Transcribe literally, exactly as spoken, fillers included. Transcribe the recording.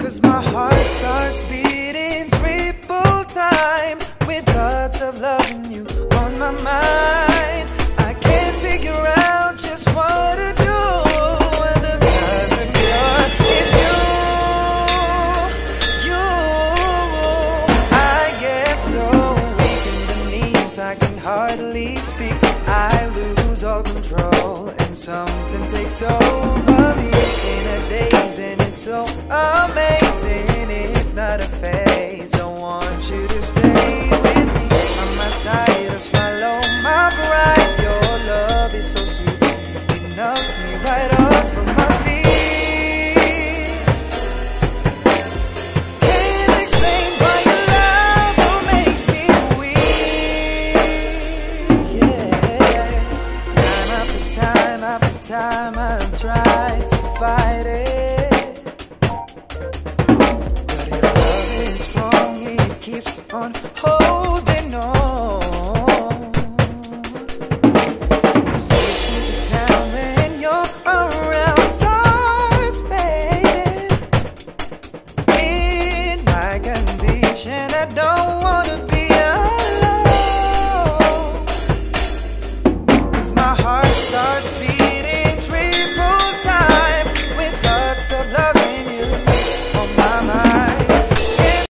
'cause my heart starts beating triple time with thoughts of loving you on my mind. I can't figure out just what to do when the perfect cure is you, you. I get so weak in the knees, I can hardly speak. I lose all control and something takes over me in a daze, and it's so amazing. It's not a phase. I want you to stay with me on my side, to swallow my pride. Your love is so sweet, it knocks me right off from my feet. Can't explain why your love makes me weak. Yeah, time after time after time I've tried to fight it, but your love is strong, it keeps on holding on. Sickness now when you're around starts fading. In my condition, I don't wanna be alone, 'cause my heart starts